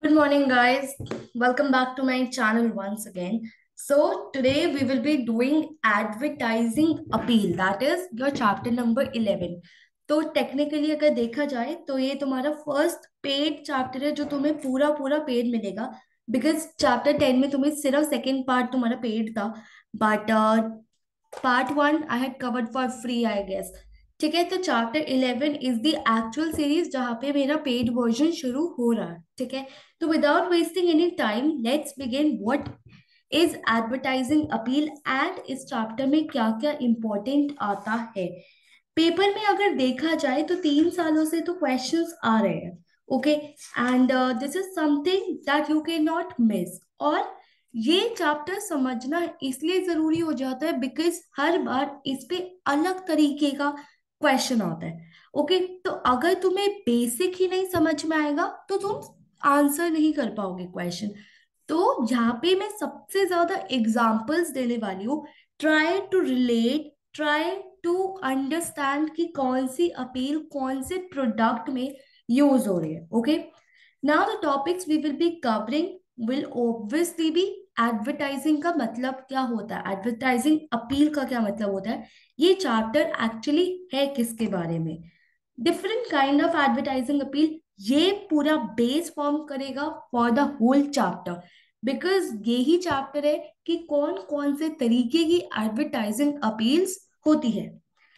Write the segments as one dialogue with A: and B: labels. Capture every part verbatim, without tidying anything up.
A: Good morning, guys. Welcome back to my channel once again. So, today we will be doing advertising appeal, that is your chapter number eleven. तो technically अगर देखा जाए तो ये तुम्हारा first paid chapter है जो तुम्हें पूरा पूरा पेड मिलेगा, बिकॉज चैप्टर टेन में तुम्हें सिर्फ सेकेंड पार्ट तुम्हारा पेड था, but part one I had covered for free I guess. ठीक है, तो chapter eleven is the actual series जहाँ पे मेरा पेड वर्जन शुरू हो रहा है। ठीक है, तो without wasting any time let's begin what is advertising appeal and इस चैप्टर में क्या क्या इंपॉर्टेंट आता है। पेपर में अगर देखा जाए तो तीन सालों से तो क्वेश्चंस आ रहे हैं। Okay, and this is something that you can not miss. और ये चैप्टर समझना इसलिए जरूरी हो जाता है बिकॉज हर बार इस पे अलग तरीके का क्वेश्चन आता है। ओके, तो अगर तुम्हें बेसिक ही नहीं समझ में आएगा तो तुम आंसर नहीं कर पाओगे क्वेश्चन। तो यहाँ पे मैं सबसे ज्यादा एग्जाम्पल्स देने वाली हूँ। Try to relate, try to understand कि कौन सी अपील कौन से प्रोडक्ट में यूज हो रही है। Okay, now the topics we will be covering will obviously be advertising का मतलब क्या होता है, एडवर्टाइजिंग अपील का क्या मतलब होता है, ये चैप्टर एक्चुअली है किसके बारे में, different kind of advertising appeal, ये पूरा बेस फॉर्म करेगा for the whole chapter. Because यही चैप्टर है कि कौन कौन से तरीके की एडवर्टाइजिंग अपील्स होती है।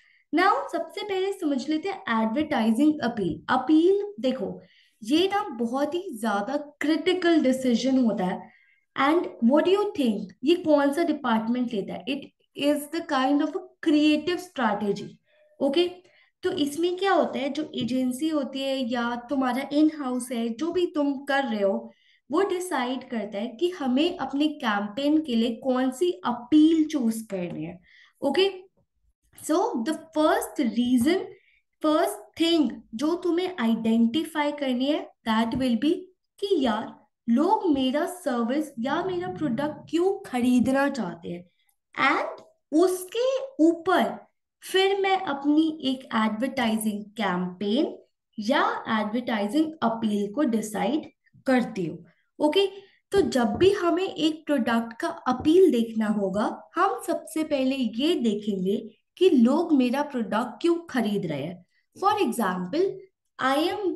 A: नाउ सबसे पहले समझ लेते हैं एडवर्टाइजिंग अपील। अपील देखो, ये ना बहुत ही ज्यादा क्रिटिकल डिसीजन होता है। And what do you think ये कौन सा डिपार्टमेंट लेता है? It is the kind of creative strategy. Okay, तो इसमें क्या होता है, जो एजेंसी होती है या तुम्हारा इन हाउस है, जो भी तुम कर रहे हो, वो डिसाइड करता है कि हमें अपने कैंपेन के लिए कौन सी अपील चूज करनी है। Okay, so the first reason, first thing जो तुम्हें आइडेंटिफाई करनी है दैट विल बी कि यार लोग मेरा सर्विस या मेरा प्रोडक्ट क्यों खरीदना चाहते हैं, एंड उसके ऊपर फिर मैं अपनी एक एडवर्टाइजिंग कैंपेन या एडवर्टाइजिंग अपील को डिसाइड करती हूँ। ओके, तो जब भी हमें एक प्रोडक्ट का अपील देखना होगा, हम सबसे पहले ये देखेंगे कि लोग मेरा प्रोडक्ट क्यों खरीद रहे हैं। For example, I am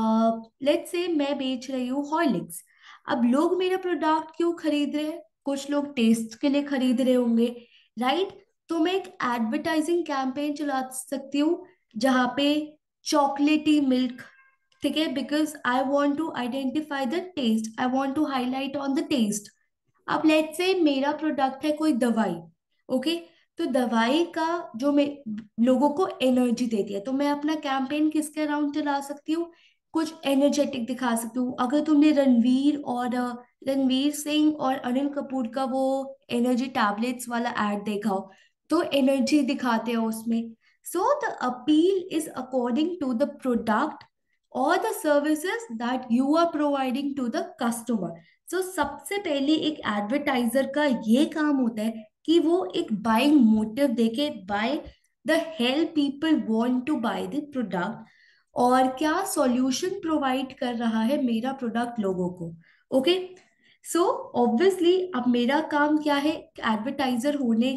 A: let's say मैं बेच रही हूँ हॉर्लिक्स। अब लोग मेरा प्रोडक्ट क्यों खरीद रहे हैं? कुछ लोग टेस्ट के लिए खरीद रहे होंगे, राइट? तो मैं एक एडवर्टाइजिंग कैंपेन चला सकती हूँ जहाँ पे चॉकलेटी मिल्क, ठीक है, because I want to identify the taste, I want to highlight on the taste. अब लेट्स से मेरा प्रोडक्ट है कोई दवाई। ओके, तो दवाई का जो मैं लोगों को एनर्जी देती है, तो मैं अपना कैंपेन किसके अराउंड चला सकती हूँ? कुछ एनर्जेटिक दिखा सकती हूँ। अगर तुमने रणवीर और अ, रणवीर सिंह और अनिल कपूर का वो एनर्जी टैबलेट्स वाला एड देखा हो, तो एनर्जी दिखाते हो उसमें। So the appeal is according to the product और the services that you are providing to the customer. So सबसे पहले एक एडवर्टाइजर का ये काम होता है कि वो एक बाइंग मोटिव देके, by the hell people want to buy the product, और क्या सॉल्यूशन प्रोवाइड कर रहा है मेरा प्रोडक्ट लोगों को। ओके, सो ऑब्वियसली अब मेरा काम क्या है एडवर्टाइजर होने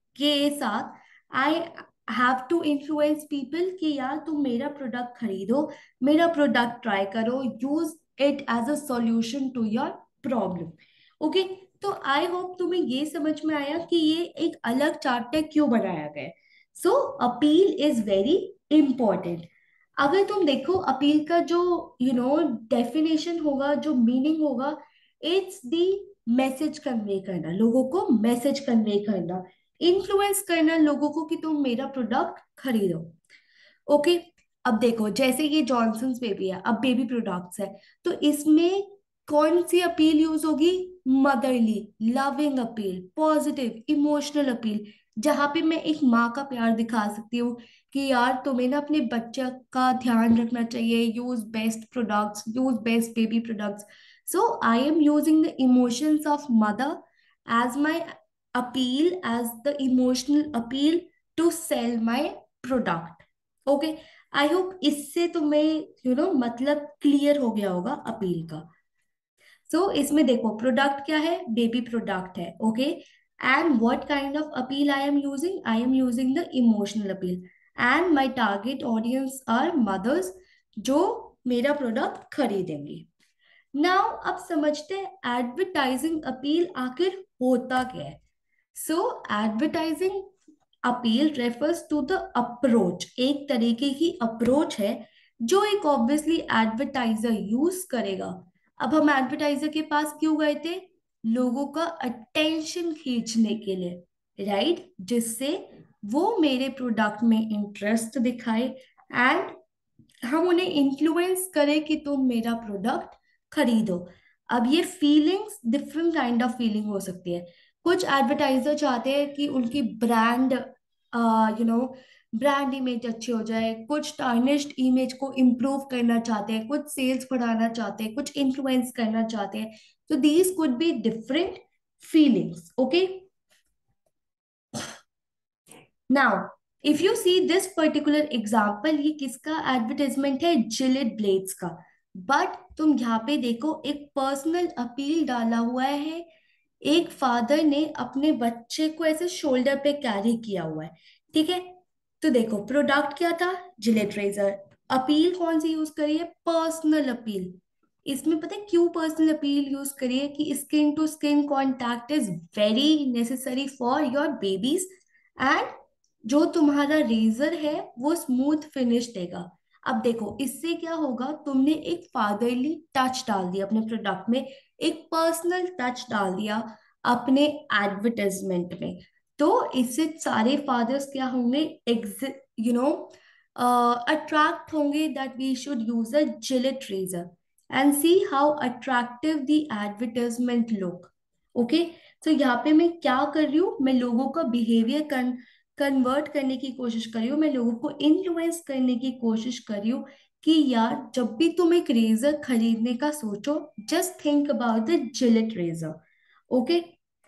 A: के साथ, I have to influence people कि यार तुम मेरा प्रोडक्ट खरीदो, मेरा प्रोडक्ट ट्राई करो, use it as a solution to your problem. Okay, तो आई होप तुम्हें ये समझ में आया कि ये एक अलग चैप्टर क्यों बनाया गया है। So appeal is very important. अगर तुम देखो अपील का जो यू नो डेफिनेशन होगा, जो मीनिंग होगा, इट्स दी मैसेज कन्वे करना, लोगों को मैसेज कन्वे करना, इन्फ्लुएंस करना लोगों को कि तुम मेरा प्रोडक्ट खरीदो। ओके, अब देखो जैसे ये जॉनसन्स बेबी है, अब बेबी प्रोडक्ट्स है, तो इसमें कौन सी अपील यूज होगी? Motherly, loving appeal, positive emotional appeal, जहां पे मैं एक माँ का प्यार दिखा सकती हूँ कि यार तुम्हें ना अपने बच्चे का ध्यान रखना चाहिए, use best products, use best baby products. So I am using the emotions of mother as my appeal, as the emotional appeal to sell my product. Okay, I hope इससे तुम्हें यू नो मतलब clear हो गया होगा appeal का। सो so, इसमें देखो product क्या है, बेबी प्रोडक्ट है, okay. And what kind of appeal I am using, I am using the emotional appeal. And my target audience are mothers जो मेरा प्रोडक्ट खरीदेंगी। नाउ अब समझते हैं एडवर्टाइजिंग अपील आखिर होता क्या है। So advertising appeal refers to the approach, एक तरीके की अप्रोच है जो एक ऑब्वियसली एडवर्टाइजर यूज करेगा। अब हम एडवर्टाइजर के पास क्यों गए थे, लोगों का अटेंशन खींचने के लिए, राइट, जिससे वो मेरे प्रोडक्ट में इंटरेस्ट दिखाए एंड हम उन्हें इन्फ्लुएंस करें कि तुम मेरा प्रोडक्ट खरीदो। अब ये feelings different kind of feeling हो सकती है। कुछ एडवर्टाइजर चाहते हैं कि उनकी brand you know brand image अच्छी हो जाए, कुछ टार्निश्ड इमेज को इम्प्रूव करना चाहते हैं, कुछ सेल्स बढ़ाना चाहते हैं, कुछ इन्फ्लुएंस करना चाहते हैं। तो these could be different feelings, okay. Now if you see this particular example, ये किसका एडवर्टाइजमेंट है, जिलेट ब्लेड्स का। बट तुम यहाँ पे देखो एक पर्सनल अपील डाला हुआ है, एक फादर ने अपने बच्चे को ऐसे शोल्डर पे कैरी किया हुआ है, ठीक है। तो देखो प्रोडक्ट क्या था, जिलेट रेजर। अपील कौन सी यूज करी है, पर्सनल अपील। इसमें पता है क्यों पर्सनल अपील यूज करी है, कि skin to skin contact is very necessary for your babies and जो तुम्हारा रेजर है वो स्मूथ फिनिश देगा। अब देखो इससे क्या होगा, तुमने एक फादरली टच डाल दिया अपने प्रोडक्ट में, एक पर्सनल टच डाल दिया अपने एडवर्टाइजमेंट में। तो इससे सारे फादर्स क्या होंगे, यू नो अट्रैक्ट होंगे that we should use a Gillette razor and see how attractive the advertisement look, okay. तो यहाँ पे मैं क्या कर रही हूँ, मैं लोगों का बिहेवियर कन्वर्ट करने की कोशिश कर रही हूँ, मैं लोगों को इन्फ्लुएंस करने की कोशिश कर रही हूँ कि यार जब भी तुम एक रेजर खरीदने का सोचो, just think about the Gillette razor, okay.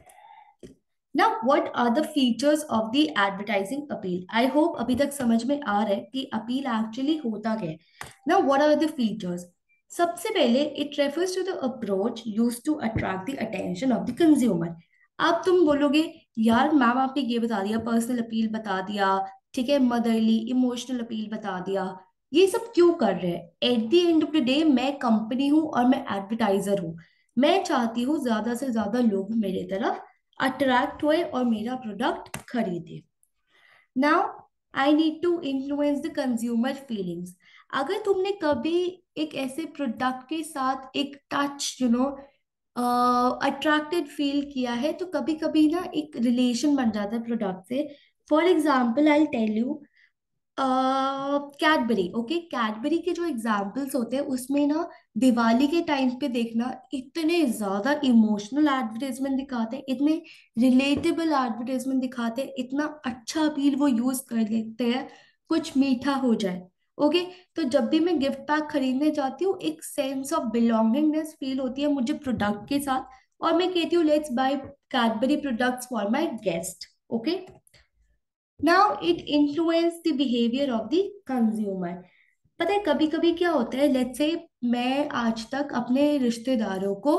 A: Now, what are the features of the advertising appeal? I hope अभी तक समझ में आ रहा है कि अपील एक्चुअली होता क्या है। Now, what are the features? सबसे पहले it refers to the approach used to attract the attention of the consumer. अब तुम बोलोगे यार मैम आपने ये बता दिया, पर्सनल अपील बता दिया, ठीक है, मदरली इमोशनल अपील बता दिया, ये सब क्यों कर रहे हैं? At the end of the day मैं कंपनी हूँ और मैं एडवर्टाइजर हूँ, मैं चाहती हूँ ज्यादा से ज्यादा लोग मेरे तरफ अट्रैक्ट हुए और मेरा प्रोडक्ट खरीदे। Now I need to influence the consumer feelings. अगर तुमने कभी एक ऐसे प्रोडक्ट के साथ एक touch you know attracted feel किया है, तो कभी कभी ना एक रिलेशन बन जाता है प्रोडक्ट से। For example I tell you Cadbury, okay, Cadbury के जो एग्जाम्पल्स होते हैं उसमें ना दिवाली के टाइम पे देखना इतने ज्यादा इमोशनल एडवर्टाइजमेंट दिखाते हैं, इतने रिलेटेबल एडवर्टाइजमेंट दिखाते हैं, इतना अच्छा अपील वो यूज कर लेते हैं, कुछ मीठा हो जाए, ओके। तो जब भी मैं गिफ्ट पैक खरीदने जाती हूँ एक सेंस ऑफ बिलोंगिंगनेस फील होती है मुझे प्रोडक्ट के साथ, और मैं कहती हूँ let's buy Cadbury products for my guest, okay. Now it influence the behaviour of the consumer. पता है कभी कभी क्या होता है, लेट्स से मैं आज तक अपने रिश्तेदारों को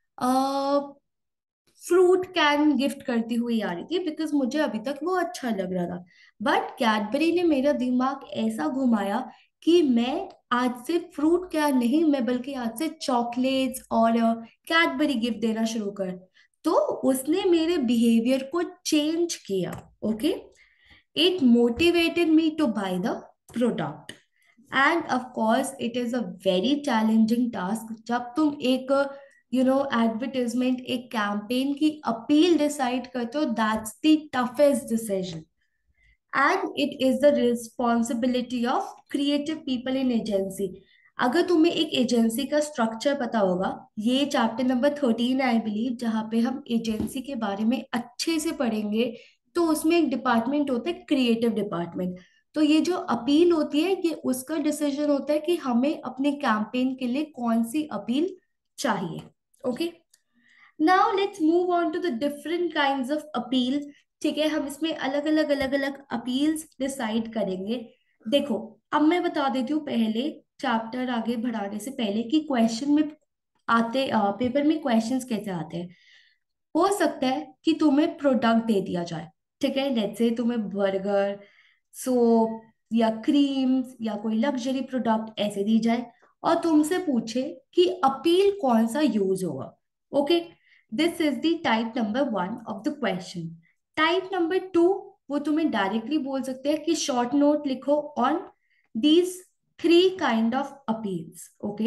A: फ्रूट कैन गिफ्ट करती हुई आ रही थी बिकॉज मुझे अभी तक वो अच्छा लग रहा था। बट कैडबरी ने मेरा दिमाग ऐसा घुमाया कि मैं आज से फ्रूट कैन नहीं, मैं बल्कि आज से चॉकलेट्स और कैडबरी गिफ्ट देना शुरू कर। तो उसने मेरे बिहेवियर को चेंज किया, okay. It motivated me to buy the product. And of course, it is a very challenging task. जब तुम एक यू नो एडवर्टाइजमेंट, एक कैंपेन की अपील डिसाइड करते हो, that's the toughest decision and it is the responsibility of creative people in agency. अगर तुम्हें एक एजेंसी का स्ट्रक्चर पता होगा, ये chapter number thirteen I believe, जहाँ पे हम एजेंसी के बारे में अच्छे से पढ़ेंगे, तो उसमें एक डिपार्टमेंट होता है क्रिएटिव डिपार्टमेंट। तो ये जो अपील होती है ये उसका डिसीजन होता है कि हमें अपने कैंपेन के लिए कौन सी अपील चाहिए, okay. Now let's move on to the different kinds of appeal, ठीक है। हम इसमें अलग अलग अलग अलग अपील्स डिसाइड करेंगे। देखो अब मैं बता देती हूँ पहले, चैप्टर आगे बढ़ाने से पहले, कि क्वेश्चन में आते पेपर में क्वेश्चंस कैसे आते हैं। हो सकता है कि तुम्हें प्रोडक्ट दे दिया जाए, ठीक है, लेट्स से तुम्हें बर्गर, सोप या क्रीम्स या कोई लग्जरी प्रोडक्ट ऐसे दी जाए और तुमसे पूछे कि अपील कौन सा यूज होगा। Okay, this is the type number one of the question. Type number two, वो तुम्हें डायरेक्टली बोल सकते हैं कि शॉर्ट नोट लिखो on these three kind of appeals. Okay,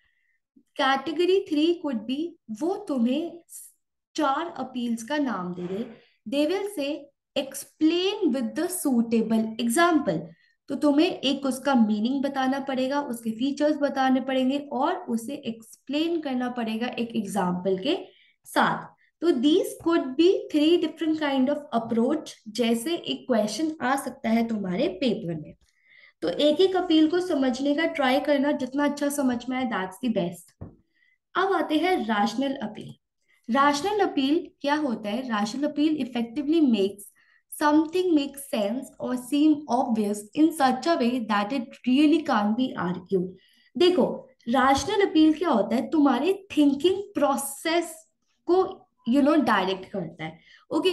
A: category three could be, वो तुम्हें चार अपील्स का नाम दे दे, they will say explain with the suitable example. तो तुम्हें एक उसका मीनिंग बताना पड़ेगा, उसके फीचर्स बताने पड़ेंगे और उसे एक्सप्लेन करना पड़ेगा एक एग्जाम्पल के साथ। तो these could be three different kind of approach, जैसे एक क्वेश्चन आ सकता है तुम्हारे पेपर में। तो एक एक अपील को समझने का ट्राई करना, जितना अच्छा समझ में आए दैट्स द बेस्ट। अब आते हैं रैशनल अपील। रैशनल अपील क्या होता है? Rational appeal effectively makes something makes sense or seem obvious in such a way that it really can't be argued. देखो, रैशनल अपील क्या होता है? तुम्हारे थिंकिंग प्रोसेस को यू नो डायरेक्ट करता है। ओके,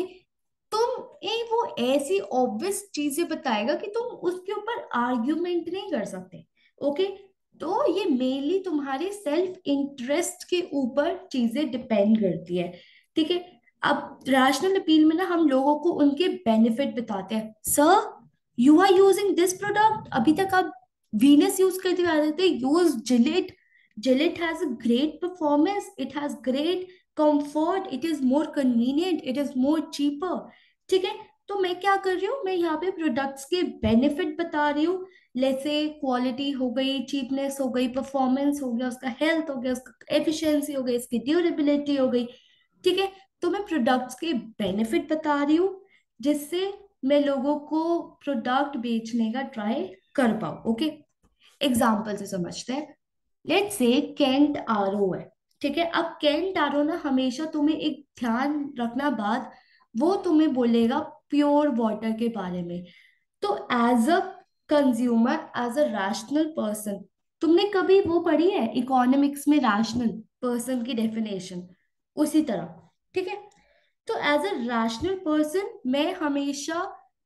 A: तुम ए वो ऐसी ऑब्वियस चीजें बताएगा कि तुम उसके ऊपर आर्ग्यूमेंट नहीं कर सकते। ओके, तो ये मेनली तुम्हारे सेल्फ इंटरेस्ट के ऊपर चीजें डिपेंड करती है, ठीक है। अब रैशनल अपील में ना हम लोगों को उनके बेनिफिट बताते हैं। Sir, you are using this product, अभी तक आप वीनस यूज करते आ रहे थे, use Gillette. Gillette has a great performance, it has great comfort, it is more convenient, it is more cheaper, ठीक है। तो मैं क्या कर रही हूँ, मैं यहाँ पे प्रोडक्ट्स के बेनिफिट बता रही हूँ। जैसे क्वालिटी हो गई, चीपनेस हो गई, परफॉर्मेंस हो गया, उसका हेल्थ हो गया, उसका एफिशिएंसी हो गई, इसकी ड्यूरेबिलिटी हो गई, ठीक है। तो मैं प्रोडक्ट्स के बेनिफिट बता रही हूँ, जिससे मैं लोगों को प्रोडक्ट बेचने का ट्राई कर पाऊँ। ओके, एग्जाम्पल से समझते हैं। लेट्स से कैंट आरओ है, ठीक है। अब कैंट आरओ ना हमेशा तुम्हें एक ध्यान रखना बात, वो तुम्हें बोलेगा प्योर वाटर के बारे में। तो as a consumer, as a rational person, तुमने कभी वो पढ़ी है इकोनॉमिक्स में रैशनल पर्सन की डेफिनेशन? उसी तरह, ठीक है। तो एज अ रैशनल पर्सन मैं हमेशा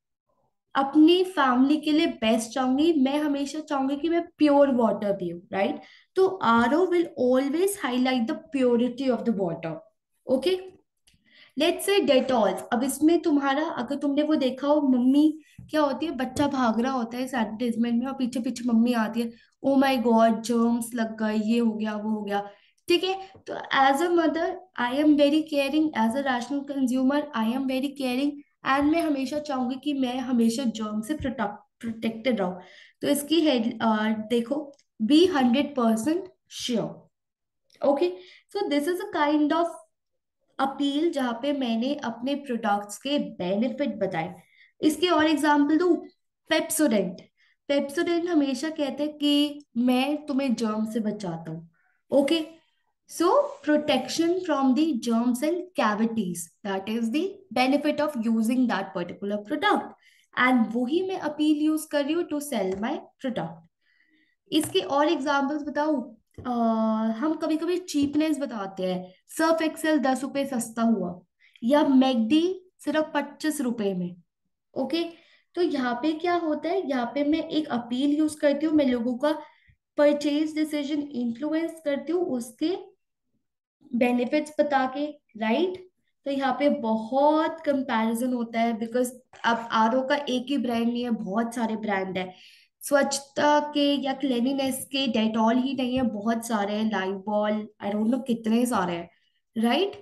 A: अपनी फैमिली के लिए बेस्ट चाहूंगी, मैं हमेशा चाहूंगी कि मैं प्योर वाटर पीऊं, राइट। तो RO will always highlight the purity of the water. Okay, let's say Dettol's. अब इसमें तुम्हारा, अगर तुमने वो देखा हो, मम्मी क्या होती है, बच्चा भाग रहा होता है इस एडवर्टाइजमेंट में और पीछे पीछे मम्मी आती है, ओ माय गॉड जर्म्स लग गए, ये हो गया वो हो गया, ठीक है। तो as a mother I am very caring, as a rational consumer I am very caring, and मैं हमेशा चाहूंगी कि मैं हमेशा जर्म से प्रोटेक्ट प्रोटेक्टेड रहूं। तो इसकी हेड देखो, be hundred percent sure. Okay, so this is a kind of appeal जहां पे मैंने अपने प्रोडक्ट्स के बेनिफिट बताए। इसके और एग्जांपल दूं, पेप्सोडेंट। पेप्सोडेंट हमेशा कहते हैं कि मैं तुम्हें जर्म से बचाता हूँ। Okay, so protection from the germs and cavities, that is the benefit of using that particular product, and वही मैं अपील यूज कर रही हूँ टू सेल माई प्रोडक्ट। इसके और एग्जांपल्स बताऊं, अ, हम कभी कभी चीपनेस बताते हैं, सर्फ एक्सेल दस रुपए सस्ता हुआ, या मैकडी सिर्फ पच्चीस रुपए में। ओके, तो यहाँ पे क्या होता है, यहाँ पे मैं एक अपील यूज करती हूँ, मैं लोगों का परचेज डिसीजन इन्फ्लुएंस करती हूँ उसके बेनिफिट्स बता के, राइट। तो यहाँ पे बहुत कंपैरिजन होता है, बिकॉज अब आरओ का एक ही ब्रांड नहीं है, बहुत सारे ब्रांड है। स्वच्छता के या क्लेनिनेस के डेटॉल ही नहीं है, बहुत सारे हैं, लाइबॉल, आई डोंट नो कितने सारे हैं, right.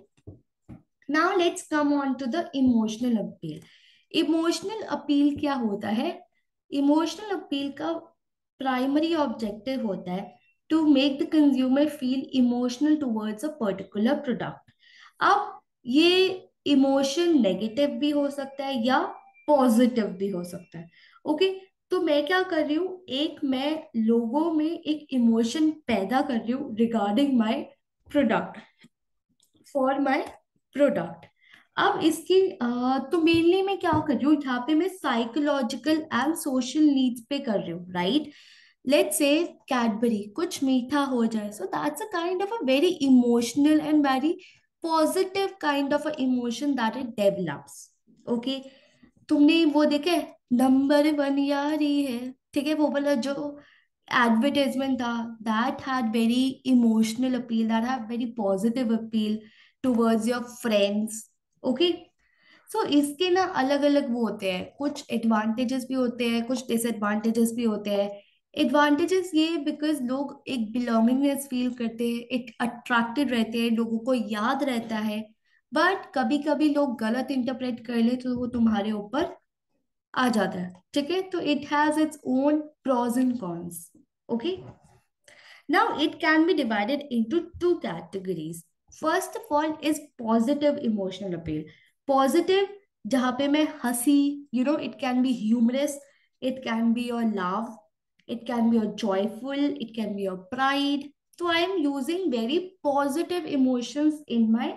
A: Now let's come on to the emotional appeal. Emotional appeal क्या होता है? इमोशनल अपील का प्राइमरी ऑब्जेक्टिव होता है to make the consumer feel emotional towards a particular product. अब ये इमोशन नेगेटिव भी हो सकता है या पॉजिटिव भी हो सकता है। ओके, तो मैं क्या कर रही हूँ, एक मैं लोगों में एक इमोशन पैदा कर रही हूँ regarding my product, for my product. अब इसकी अ, तो मेनली मैं क्या कर रही हूँ यहाँ पे, मैं साइकोलॉजिकल एंड सोशल नीड्स पे कर रही हूँ, राइट। लेट्स से कैडबरी कुछ मीठा हो जाए, so that's a kind of a very emotional and very positive kind of a emotion that it develops. Okay, तुमने वो देखे नंबर वन यारी है, ठीक है, वो वाला जो एडवर्टाइजमेंट था, that had very emotional appeal, that had very positive appeal towards your friends. Okay, so इसके ना अलग अलग वो होते हैं, कुछ एडवांटेजेस भी होते हैं, कुछ डिसएडवांटेजेस भी होते हैं। एडवांटेजेस ये बिकॉज लोग एक बिलोंगिंगनेस फील करते हैं, एक अट्रैक्टेड रहते हैं, लोगों को याद रहता है। बट कभी कभी लोग गलत इंटरप्रेट कर ले तो वो तुम्हारे ऊपर आ जाता है, ठीक है। तो it has its own pros and cons. Okay, now it can be divided into two categories. First of all is positive emotional appeal. Positive, जहाँ पे मैं हंसी, you know, it can be humorous, it can be your love, it can be your joyful, it can be your pride. So I am using very positive emotions in my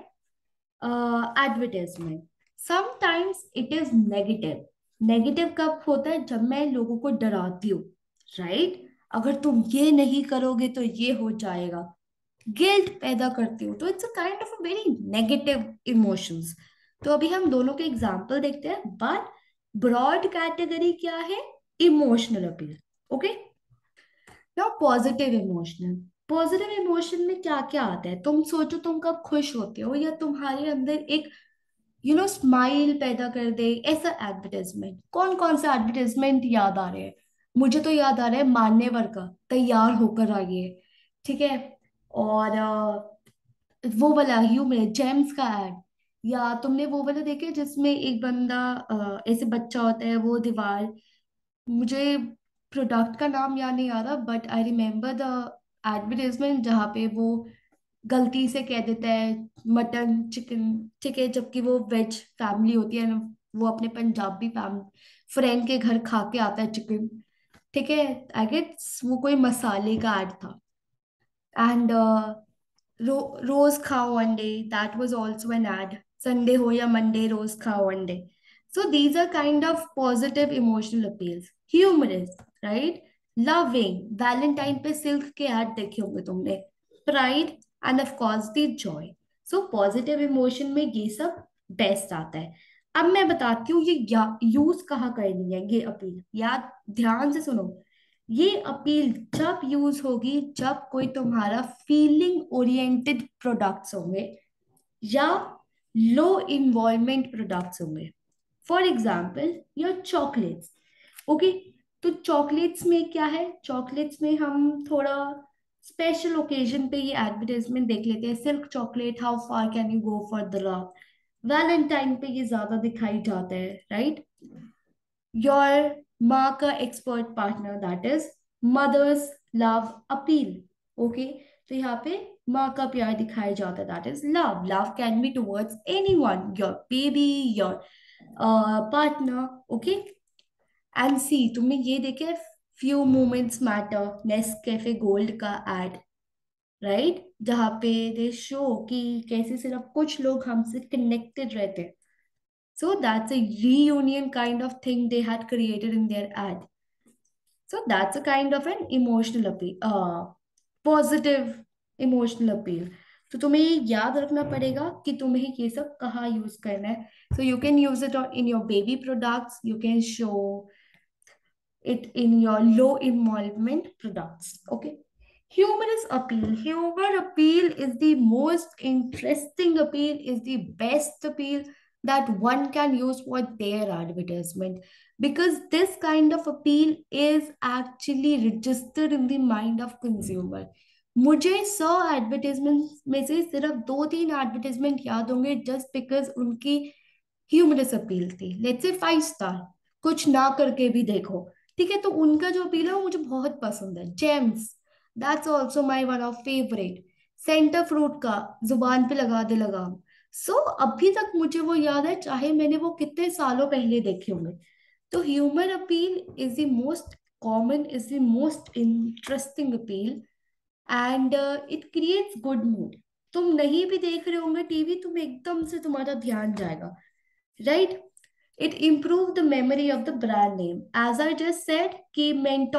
A: uh, advertisement. Sometimes it is negative. Negative कब होता है? जब मैं लोगों को डराती हूँ, right? अगर तुम ये नहीं करोगे तो ये हो जाएगा, गिल्ट पैदा करती हूँ, तो it's a kind of a very negative emotions. तो अभी हम दोनों के एग्जाम्पल देखते हैं, बट ब्रॉड कैटेगरी क्या है? Emotional appeal. Okay, now positive emotional. Positive emotion में क्या क्या आता है? तुम सोचो, तुम कब खुश होते हो या तुम्हारे अंदर एक यू नो स्माइल पैदा कर दे, ऐसा एडवर्टाइजमेंट। कौन कौन सा एडवर्टाइजमेंट याद आ रहे हैं? मुझे तो याद आ रहा है मान्यवर का तैयार होकर आइए, ठीक है। और अ, वो वाला ह्यूमर जेम्स का एड, या तुमने वो वाला देखे जिसमें एक बंदा अ, ऐसे बच्चा होता है, वो दीवार, मुझे प्रोडक्ट का नाम याद नहीं आ रहा, but I remember the advertisement जहाँ पे वो गलती से कह देता है मटन चिकन, ठीक है, जबकि वो वेज फैमिली होती है ना, वो अपने पंजाबी फैमिली फ्रेंड के घर खा के आता है चिकन, ठीक है। आई गेस वो कोई मसाले का ऐड था। एंड रो, रोज खाओ अंडे, that was also an ad, Sunday हो या मंडे रोज खाओ अंडे। So these are kind of positive emotional appeals. Humorous, right? Loving, Valentine पे सिल्क के ऐड देखे होंगे तुमने। Pride and of course the joy. So positive emotion में ये सब बेस्ट आता है। अब मैं बताती हूँ ये यूज कहाँ करनी है ये अपील, याद ध्यान से सुनो। ये अपील जब यूज होगी जब कोई तुम्हारा फीलिंग ओरिएंटेड प्रोडक्ट्स होंगे या लो इन्वॉल्वमेंट प्रोडक्ट्स होंगे। For example your chocolates. Okay, तो चॉकलेट्स में क्या है? चॉकलेट्स में हम थोड़ा स्पेशल ओकेजन पे ये एडवर्टाइजमेंट देख लेते हैं, Silk chocolate, how far can you go for the love. Valentine पे ये ज्यादा दिखाई जाता है, राइट? योर माँ का expert partner, that is mother's love appeal. Okay, तो यहाँ पे माँ का प्यार दिखाया जाता है, that is love. Love can be towards anyone, your baby, your partner. Okay, and see, तुमने ये देखे few moments matter, Nescafe Gold का एड, राइट? जहाँ पे दे शो कि कैसे सिर्फ कुछ लोग हमसे कनेक्टेड रहते हैं। So that's a reunion kind of thing they had created in their ad. So that's a kind of an emotional appeal, uh, positive emotional appeal. तो तुम्हें ये याद रखना पड़ेगा कि तुम्हें ये सब कहाँ यूज करना है. So you can use it on, in your baby products. You can show it in your low involvement products. Okay. Humorous appeal. Humor appeal is the most interesting appeal, is the best appeal that one can use for their advertisement, because this kind of appeal is actually registered in the mind of consumer. मुझे सौ advertisement में से सिर्फ दो तीन advertisement याद होंगे just because उनकी ह्यूमरस अपील थी। लेट्स से फाइव स्टार, कुछ ना करके भी देखो, ठीक है, तो उनका जो अपील है वो मुझे बहुत पसंद है। Gems, that's also my one of favourite. Center Fruit का जुबान पे लगा दे लगाम। सो so, अभी तक मुझे वो याद है, चाहे मैंने वो कितने सालों पहले देखे होंगे। तो humour appeal is the most common, is the most interesting appeal, and it creates good mood. तुम नहीं भी देख रहे होंगे टीवी, तुम एकदम से तुम्हारा ध्यान जाएगा, right? It improved the memory of the brand name. As I just said, कि Mentos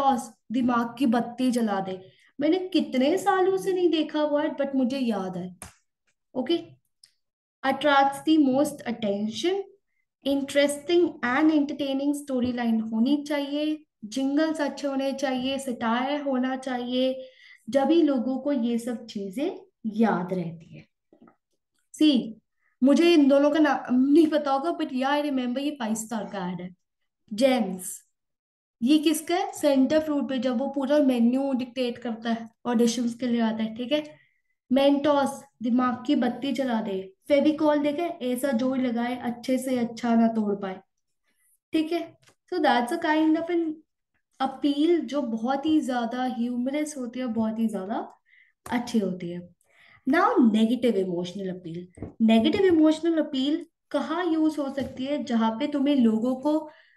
A: दिमाग की बत्ती जला दे। मैंने कितने सालों से नहीं देखा वर्ड, बट मुझे याद है। Okay. Attracts the most attention, interesting and entertaining story line होनी चाहिए, जिंगल्स अच्छे होने चाहिए, सटायर होना चाहिए, जब भी लोगों को ये सब चीजें याद रहती है। सी, मुझे इन दोनों का नाम नहीं पता होगा, बट या आई रिमेम्बर ये फाइव स्टार का एड है। जेम्स, ये किसका है? सेंटर फ्रूट पे, जब वो पूरा मेन्यू डिक्टेट करता है, ऑडिशंस के लिए आता है, ठीक है। मेंटोस, दिमाग की बत्ती जला दे। फेविकॉल देखे, ऐसा जोर लगाए अच्छे से अच्छा ना तोड़ पाए, ठीक है। So that's a kind of an appeal जो बहुत ही ज्यादा ह्यूमरस होती है, बहुत ही ज्यादा अच्छी होती है। Now negative emotional appeal. Negative emotional appeal कहाँ यूज हो सकती है? जहां पे तुम्हें लोगों को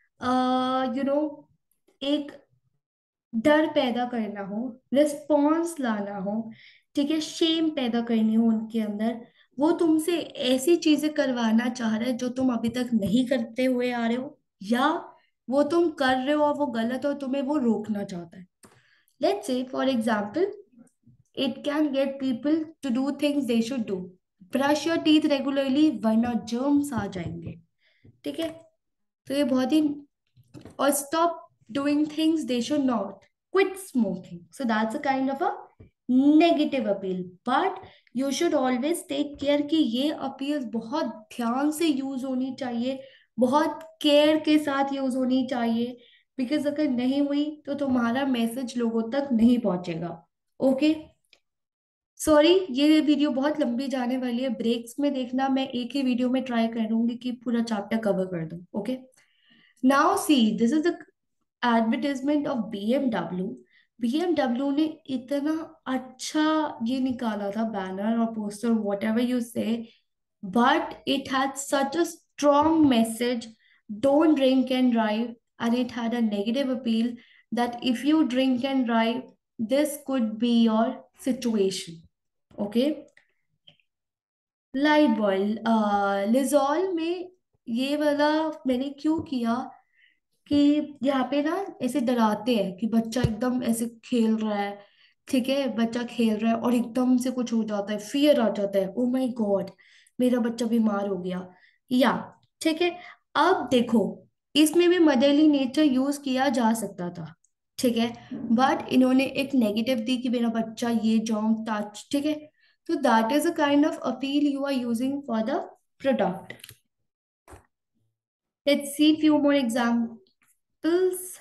A: यू नो एक डर पैदा करना हो, रिस्पॉन्स लाना हो, ठीक है, शेम पैदा करनी हो उनके अंदर। वो तुमसे ऐसी चीजें करवाना चाह रहे हैं जो तुम अभी तक नहीं करते हुए आ रहे हो, या वो तुम कर रहे हो और वो गलत हो, तुम्हें वो रोकना चाहता है। Let's say for example, it can get people to do things they should do. Brush your teeth regularly वरना जर्म्स आ जाएंगे, ठीक है। तो ये बहुत ही, or stop doing things they should not. Quit smoking. So that's a kind of a negative appeal. But you should always take care कि ये appeals बहुत ध्यान से यूज होनी चाहिए, बहुत केयर के साथ यूज होनी चाहिए, बिकॉज अगर नहीं हुई तो तुम्हारा मैसेज लोगों तक नहीं पहुंचेगा। ओके। सॉरी, ये वीडियो बहुत लंबी जाने वाली है, ब्रेक्स में देखना, मैं एक ही वीडियो में ट्राई करूंगी कि पूरा चैप्टर कवर कर दूं। Okay. Now see, this is the advertisement of B M W. B M W ने इतना अच्छा ये निकाला था, बैनर और poster, whatever you say, but it had such a strong message, don't drink and drive, and it had a negative appeal that if you drink and drive this could be your situation. Okay. Lifebuoy, Lizol में ये वाला मैंने क्यों किया कि यहाँ पे ना ऐसे डराते हैं कि बच्चा एकदम ऐसे खेल रहा है, ठीक है, बच्चा खेल रहा है और एकदम से कुछ हो जाता है, फियर आ जाता है, ओ माय गॉड मेरा बच्चा बीमार हो गया, या, ठीक है। अब देखो, इसमें भी मदरली नेचर यूज किया जा सकता था, ठीक है, बट इन्होंने एक नेगेटिव दी कि मेरा बच्चा ये जॉम टच, ठीक है। तो that is a kind of appeal you are using for the product. Let's see few more examples.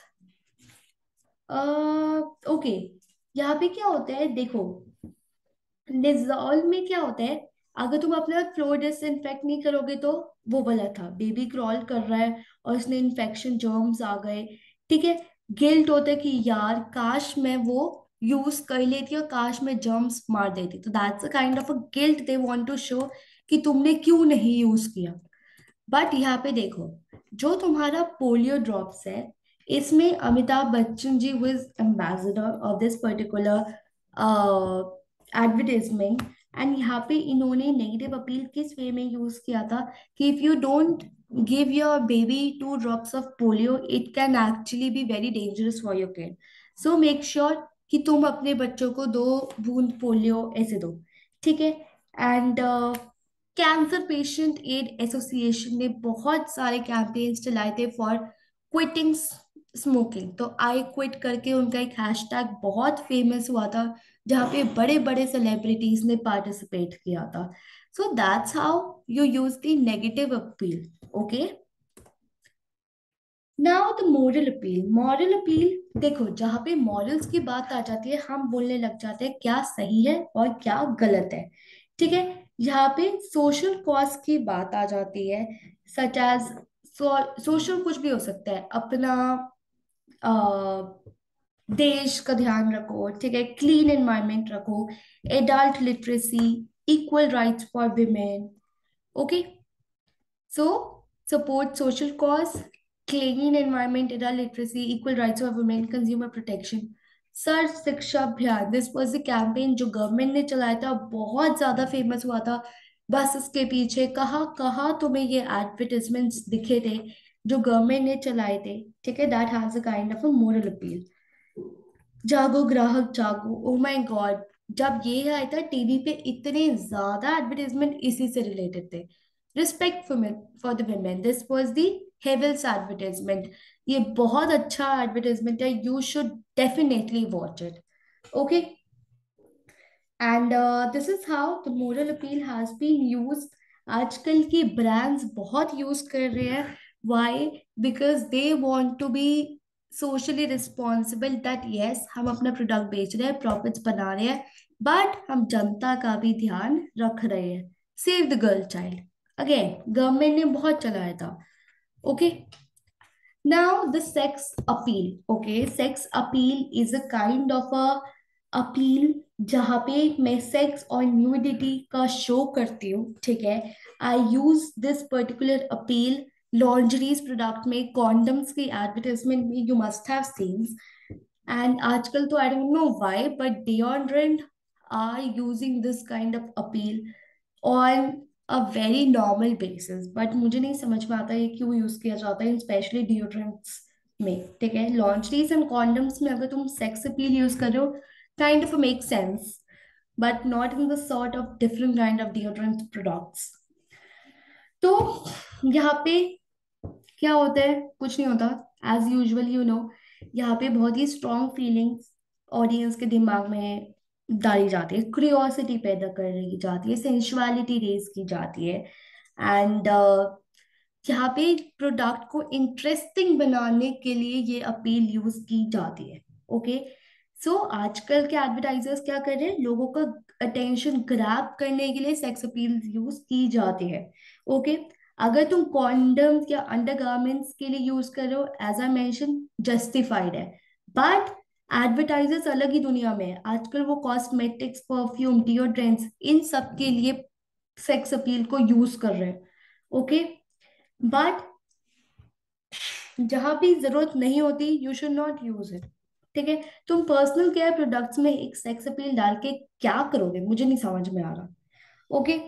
A: Okay, यहाँ पे क्या होता है देखो, निजॉल में क्या होता है, अगर तुम अपना फ्लोर डिसइंफेक्ट नहीं करोगे तो, वो वाला था, बेबी क्रॉल कर रहा है और उसने इन्फेक्शन जर्म्स आ गए, ठीक है। गिल्ट होता है कि यार काश मैं वो यूज कर लेती और काश मैं जर्म्स मार देती, तो that's a kind of a guilt they want to show कि तुमने क्यों नहीं यूज किया। बट यहाँ पे देखो, जो तुम्हारा पोलियो ड्रॉप्स है, इसमें Amitabh Bachchan ji was ambassador of this particular uh, advertisement, and यहाँ पे इन्होंने नेगेटिव अपील किस वे में यूज किया था कि if you don't give your baby two drops of polio it can actually be very dangerous for your kid, so make sure कि तुम अपने बच्चों को दो बूंद पोलियो ऐसे दो, ठीक है। And Cancer Patient Aid Association ने बहुत सारे कैंपेन्स चलाए थे फॉर क्विटिंग स्मोकिंग, तो आई क्विट करके उनका एक हैशटैग बहुत फेमस हुआ था, जहाँ पे बड़े बड़े सेलिब्रिटीज ने पार्टिसिपेट किया था। So that's how you use the negative appeal. Okay. Now the moral appeal. Moral appeal देखो, जहाँ पे मॉरल्स की बात आ जाती है, हम बोलने लग जाते हैं क्या सही है और क्या गलत है, ठीक है। यहाँ पे सोशल कॉज की बात आ जाती है, सच एज सोशल कुछ भी हो सकता है, अपना अ, देश का ध्यान रखो, ठीक है, क्लीन एनवायरनमेंट रखो, adult literacy, equal rights for women. Okay. So, support social cause, clean environment, adult literacy, equal rights of women, consumer protection. Sarva Shiksha Abhiyan, this was the campaign जो गवर्नमेंट ने चलाया था, बहुत ज्यादा फेमस हुआ था। बस इसके पीछे कहाँ कहाँ तुम्हें ये एडवर्टिजमेंट्स दिखे थे जो गवर्नमेंट ने चलाए थे, ठीक है। That has a kind of a moral appeal. Jago Grahak जागो, ओ माय गॉड। जब ये आया था टीवी पे इतने ज्यादा एडवर्टाइजमेंट इसी से रिलेटेड थे। Respect for for the women, this was the Havells advertisement. ये बहुत अच्छा एडवर्टाइजमेंट है, you should definitely watch it. Okay, and this is how the moral appeal has been used. आजकल की ब्रांड्स बहुत यूज कर रहे हैं। Why? Because they want to be socially responsible, that yes हम अपना प्रोडक्ट बेच रहे हैं, प्रॉफिट्स बना रहे हैं, बट हम जनता का भी ध्यान रख रहे हैं। Save the girl child, again government ने बहुत चलाया था। ओके, now the sex appeal. Okay, sex appeal is a kind of a appeal जहाँ पे मैं सेक्स और न्यूडिटी का शो करती हूँ, ठीक है। I use this particular appeal lingeries product में, कॉन्डम्स की एडवर्टाइजमेंट में, you must have seen. And आजकल तो I don't know why but deodorant are using this kind of appeal on a very normal basis, but मुझे नहीं समझ में आता ये क्यों यूज किया जाता है, स्पेशली डिओड्रेंट्स में, ठीक है। लॉन्जरीज एंड कॉन्डम्स में अगर तुम सेक्स अपील यूज कर रहे हो, kind of make sense, but not in the sort of different kind of deodorant products. तो यहाँ पे क्या होता है? कुछ नहीं होता, एज यूजुअल यू नो। यहाँ पे बहुत ही स्ट्रॉन्ग फीलिंग्स ऑडियंस के दिमाग में डाली जाती है, क्यूरियोसिटी पैदा कर रही जाती है, सेंसुअलिटी रेज की जाती है। एंड यहाँ पे प्रोडक्ट को इंटरेस्टिंग बनाने के लिए ये अपील यूज की जाती है। ओके, सो आजकल के एडवर्टाइजर्स क्या कर रहे हैं? लोगों का अटेंशन ग्रैब करने के लिए सेक्स अपील यूज की जाती है। ओके, अगर तुम कॉन्डम्स या अंडरगारमेंट्स के लिए यूज कर रहे हो, एज आई मेंशन, जस्टिफाइड है। बट एडवर्टाइजर्स अलग ही दुनिया में है आजकल, वो कॉस्मेटिक्स, परफ्यूम, डिओड्रेंट्स, इन सब के लिए सेक्स अपील को यूज कर रहे हैं। ओके, बट जहां भी जरूरत नहीं होती, you should not use it, ठीक है। तुम पर्सनल केयर प्रोडक्ट्स में एक सेक्स अपील डाल के क्या करोगे? मुझे नहीं समझ में आ रहा। ओके,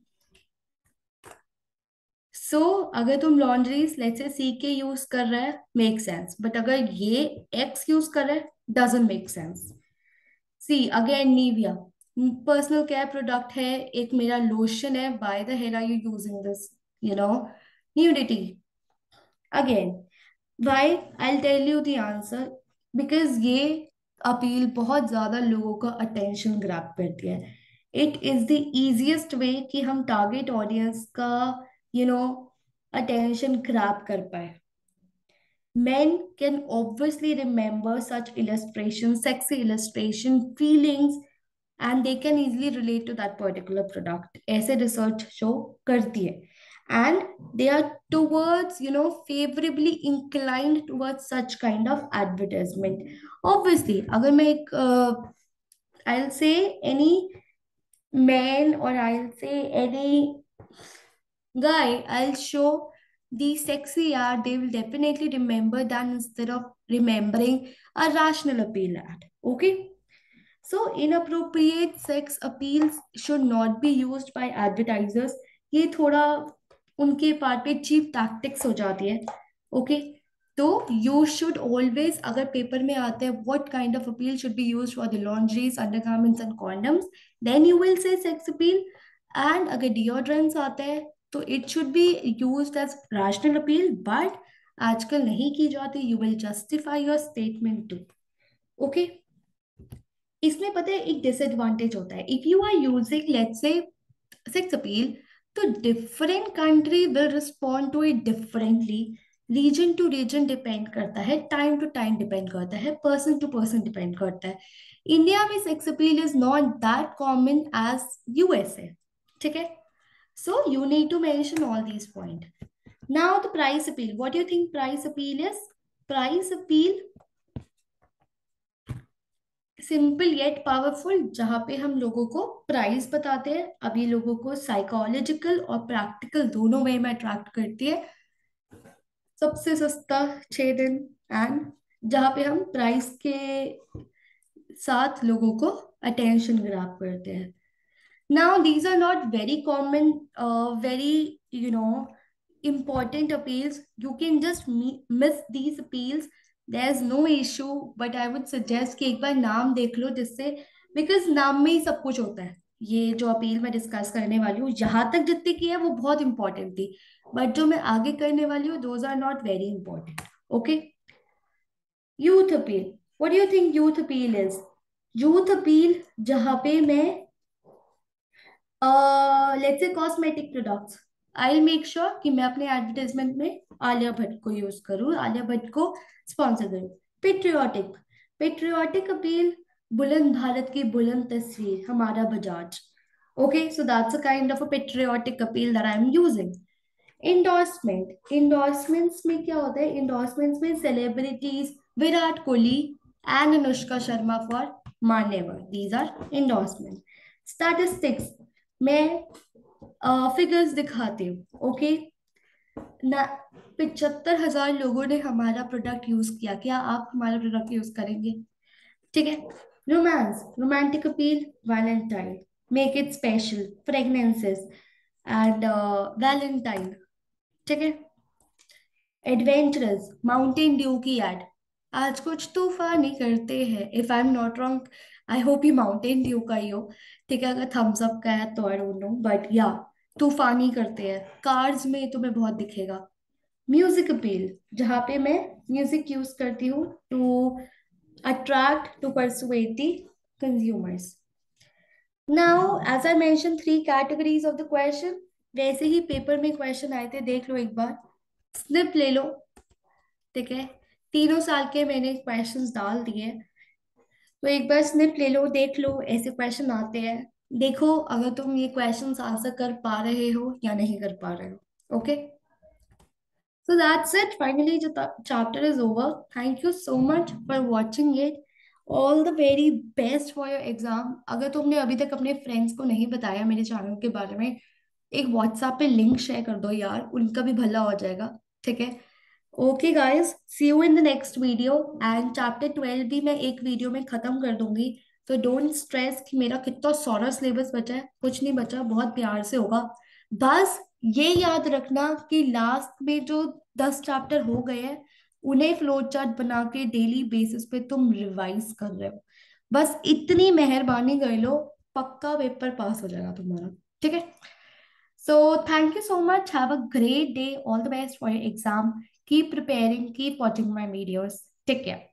A: सो so, अगर तुम लॉन्ड्रीज लेट्स से सी के यूज कर रहा है, मेक सेंस, बट अगर ये एक्स यूज कर रहा है, doesn't make sense. See again, Nivea personal care product है, एक मेरा लोशन है, by the hell are you using this? You know, nudity. Again, why? I tell you the answer, because ये अपील बहुत ज्यादा लोगों का अटेंशन ग्रैब करती है। It is the easiest way कि हम टारगेट ऑडियंस का यू नो अटेंशन ग्रैब कर पाए। Men can obviously remember such illustrations, sexy illustration, feelings, and they can easily relate to that particular product. ऐसे research show करती है, and they are towards you know favorably inclined towards such kind of advertisement. Obviously, अगर मैं एक uh, I'll say any man or I'll say any guy, I'll show the sexy ad, they will definitely remember that instead of remembering a rational appeal ad. Okay? So, inappropriate sex appeals should not be used by advertisers. ये थोड़ा उनके part पे cheap tactics हो जाती है। Okay, तो you should always, अगर paper में आता है what kind of appeal should be used for the laundries, undergarments and condoms, then you will say sex appeal. And अगर डिओड्रेंट्स आता है तो it should be used as rational appeal, but आजकल नहीं की जाती, you will justify your statement too. Okay, इसमें पता है एक डिसएडवांटेज होता है, if you are using let's say sex appeal, तो different country will respond to it differently. Reason to reason depend करता है, टाइम टू टाइम डिपेंड करता है, पर्सन टू पर्सन डिपेंड करता है। इंडिया में sex appeal is not that common as USA, ठीक है। So you need to mention all these point. Now the price appeal, what you think price appeal is? Price appeal simple yet powerful, जहां पे हम लोगों को price बताते हैं। अब ये लोगों को साइकोलॉजिकल और प्रैक्टिकल दोनों वे में अट्रैक्ट करती है। सबसे सस्ता छह दिन, एंड जहां पे हम प्राइस के साथ लोगों को अटेंशन ग्रैब करते हैं। Now these are not very common, very you know important appeals. You can just me- miss these appeals there is no issue, but I would suggest कि एक बार नाम देख लो, जिससे, बिकॉज नाम में ही सब कुछ होता है। ये जो अपील मैं डिस्कस करने वाली हूँ, यहाँ तक जितनी की है वो बहुत इंपॉर्टेंट थी, बट जो मैं आगे करने वाली हूँ those are not very important. Okay, youth appeal, what do you think youth appeal is? Youth appeal जहाँ पे मैं, let's say cosmetic products, I make sure कि मैं अपने एडवर्टाइजमेंट में आलिया भट्ट को यूज करूँ, आलिया भट्ट को स्पॉन्सर करूँ। पेट्रियोटिक, पेट्रियोटिक अपील, बुलंद भारत की बुलंद तस्वीर, हमारा Bajaj. Okay, so that's a kind of a patriotic appeal that I am using. Endorsement, endorsements में क्या होता है? इंडोर्समेंट्स में celebrities, Virat Kohli and Anushka Sharma for Manyavar, these are endorsement. Statistics, मैं फिगर्स दिखाती हूँ। ओके, ना, पिछहत्तर हजार लोगों ने हमारा प्रोडक्ट यूज किया, क्या आप हमारा प्रोडक्ट यूज करेंगे? ठीक है। Romance, romantic appeal, Valentine, make it special, fragrances and Valentine. ठीक है। एडवेंचरस, माउंटेन ड्यू की एड, आज कुछ तूफान ही करते हैं, if I am not wrong, I hope ये माउंटेन ड्यू का ही हो। ठीक है, अगर थम्स अप का है तो आई डोंट नो, बट या, तूफान ही करते हैं, कार्स में तुम्हें बहुत दिखेगा। म्यूजिक अपील, जहाँ पे मैं म्यूजिक यूज करती हूँ to attract, to persuade the consumers. Now as I mention three categories of the question, वैसे ही पेपर में क्वेश्चन आए थे, देख लो एक बार, स्निप ले लो। ठीक है, तीनों साल के मैंने क्वेश्चंस डाल दिए, तो एक बार स्निप ले लो, देख लो, ऐसे क्वेश्चन आते हैं। देखो अगर तुम ये क्वेश्चंस आंसर कर पा रहे हो या नहीं कर पा रहे हो। Okay, so that's it. Finally, the chapter is over. Thank you so much for watching it. All the very best for your exam. अगर तुमने अभी तक अपने फ्रेंड्स को नहीं बताया मेरे चैनल के बारे में, एक व्हाट्सएप पे लिंक शेयर कर दो यार, उनका भी भला हो जाएगा। ठीक है। Okay guys, see you in the next video, and chapter twelve भी मैं एक वीडियो में खत्म कर दूंगी। तो डोंट स्ट्रेस कि मेरा कितना सारा सिलेबस बचा है, कुछ नहीं बचा, बहुत प्यार से होगा। बस ये याद रखना कि लास्ट में जो दस चैप्टर हो गए हैं, उन्हें फ्लो चार्ट बना के डेली बेसिस पे तुम रिवाइज कर रहे हो, बस इतनी मेहरबानी कर लो, पक्का पेपर पास हो जाएगा तुम्हारा। ठीक है। So thank you so much. Have a great day. All the best for your exam. Keep preparing. Keep watching my videos. Take care.